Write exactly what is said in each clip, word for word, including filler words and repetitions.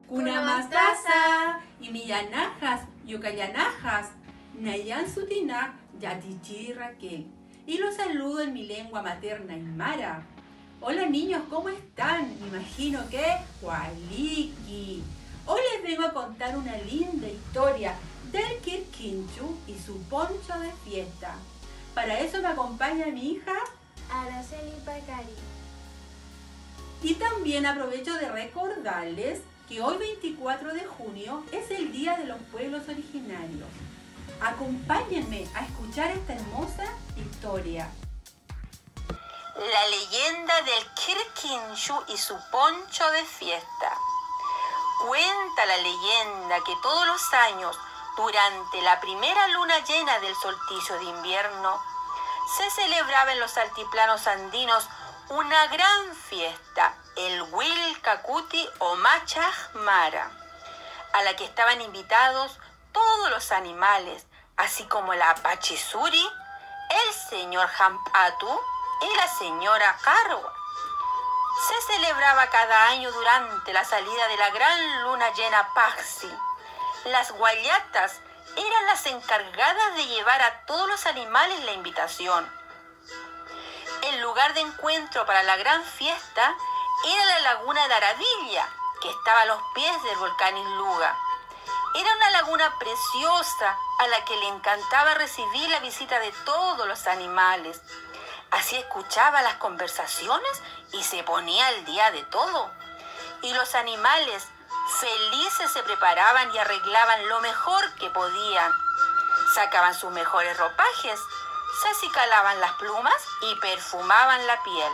Kunamastasa, Imiyanajas, Yucayanajas, Nayan Sutina, Yatichi Raquel. Y los saludo en mi lengua materna aymara. Hola niños, ¿cómo están? Me imagino que Hualiki. Hoy les vengo a contar una linda historia del Quirquinchu y su poncho de fiesta. Para eso me acompaña mi hija Araceli Pacari. Y también aprovecho de recordarles que hoy veinticuatro de junio es el Día de los Pueblos Originarios. Acompáñenme a escuchar esta hermosa historia. La leyenda del Quirquinchu y su poncho de fiesta. Cuenta la leyenda que todos los años, durante la primera luna llena del solsticio de invierno, se celebraba en los altiplanos andinos una gran fiesta, el Huilcacuti o Machaj Mara, a la que estaban invitados todos los animales, así como la Pachisuri, el señor Jampatu y la señora Carwa. Se celebraba cada año durante la salida de la gran luna llena Paxi. Las guayatas eran las encargadas de llevar a todos los animales la invitación. El lugar de encuentro para la gran fiesta era la laguna de Aravilla, que estaba a los pies del volcán Isluga. Era una laguna preciosa a la que le encantaba recibir la visita de todos los animales. Así escuchaba las conversaciones y se ponía al día de todo. Y los animales felices se preparaban y arreglaban lo mejor que podían. Sacaban sus mejores ropajes, se acicalaban las plumas y perfumaban la piel.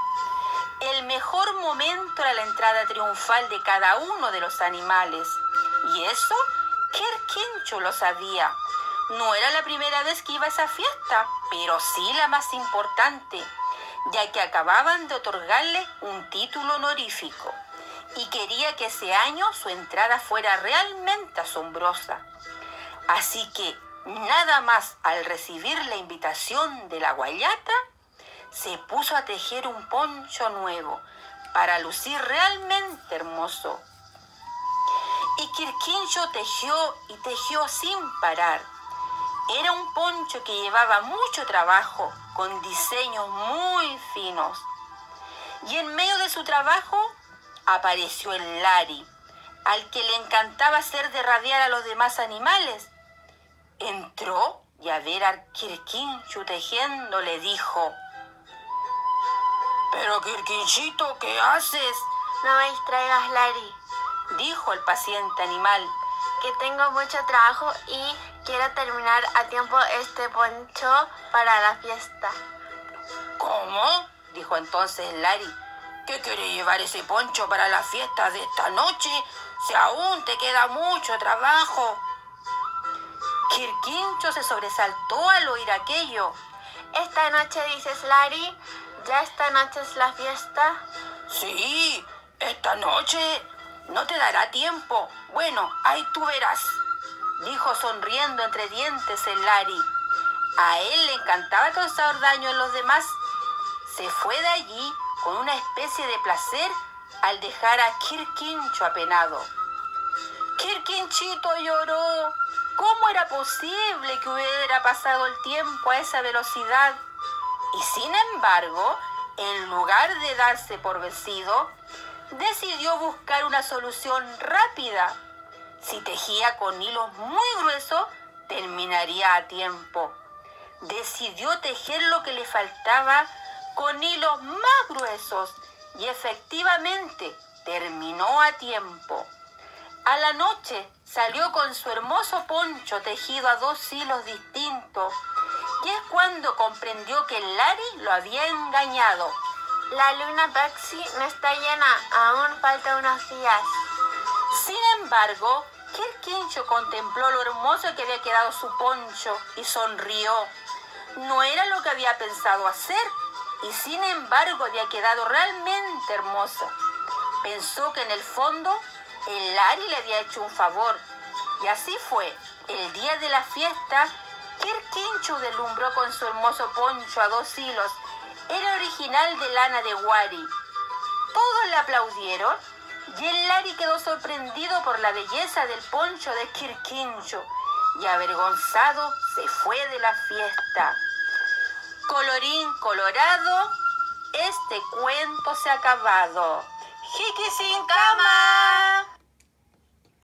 El mejor momento era la entrada triunfal de cada uno de los animales. Y eso, Quirquinchu lo sabía. No era la primera vez que iba a esa fiesta, pero sí la más importante, ya que acababan de otorgarle un título honorífico y quería que ese año su entrada fuera realmente asombrosa. Así que, nada más al recibir la invitación de la guayata, se puso a tejer un poncho nuevo para lucir realmente hermoso. Y Quirquinchu tejió y tejió sin parar. Era un poncho que llevaba mucho trabajo, con diseños muy finos. Y en medio de su trabajo apareció el Lari, al que le encantaba hacer derradear a los demás animales. Entró y a ver a Quirquinchu tejiendo le dijo: «Pero Quirquinchito, ¿qué haces?» No me distraigas, Lari, dijo el paciente animal, que tengo mucho trabajo y quiero terminar a tiempo este poncho para la fiesta. «¿Cómo?», dijo entonces Lari. «¿Qué quiere llevar ese poncho para la fiesta de esta noche si aún te queda mucho trabajo?» Quirquinchu se sobresaltó al oír aquello. «¿Esta noche dices, Lari? ¿Ya esta noche es la fiesta?» «Sí, esta noche no te dará tiempo. Bueno, ahí tú verás», dijo sonriendo entre dientes el Lari. A él le encantaba causar daño en los demás. Se fue de allí con una especie de placer al dejar a Quirquinchu apenado. Quirquinchito lloró. ¿Cómo era posible que hubiera pasado el tiempo a esa velocidad? Y sin embargo, en lugar de darse por vencido, decidió buscar una solución rápida. Si tejía con hilos muy gruesos, terminaría a tiempo. Decidió tejer lo que le faltaba con hilos más gruesos y efectivamente terminó a tiempo. A la noche salió con su hermoso poncho tejido a dos hilos distintos y es cuando comprendió que el Lari lo había engañado. La luna Paxi no está llena, aún faltan unos días. Sin embargo, Quirquinchu contempló lo hermoso que había quedado su poncho y sonrió. No era lo que había pensado hacer y sin embargo había quedado realmente hermoso. Pensó que en el fondo el Lari le había hecho un favor. Y así fue. El día de la fiesta, Quirquinchu deslumbró con su hermoso poncho a dos hilos. Era original de lana de Wari. Todos le aplaudieron Y el Lari quedó sorprendido por la belleza del poncho de Quirquincho y avergonzado se fue de la fiesta. Colorín colorado, este cuento se ha acabado. ¡Jiqui sin cama!